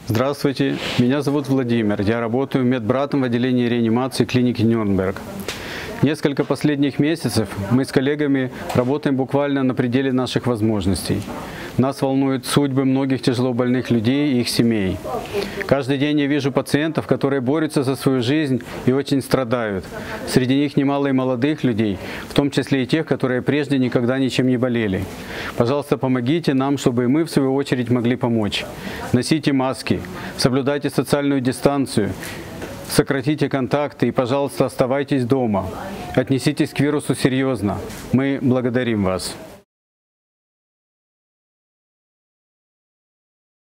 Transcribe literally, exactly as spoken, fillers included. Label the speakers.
Speaker 1: Здравствуйте, меня зовут Владимир, я работаю медбратом в отделении реанимации клиники Нюрнберг. Несколько последних месяцев мы с коллегами работаем буквально на пределе наших возможностей. Нас волнуют судьбы многих тяжелобольных людей и их семей. Каждый день я вижу пациентов, которые борются за свою жизнь и очень страдают. Среди них немало и молодых людей, в том числе и тех, которые прежде никогда ничем не болели. Пожалуйста, помогите нам, чтобы и мы, в свою очередь, могли помочь. Носите маски, соблюдайте социальную дистанцию, сократите контакты и, пожалуйста, оставайтесь дома. Отнеситесь к вирусу серьезно. Мы благодарим вас.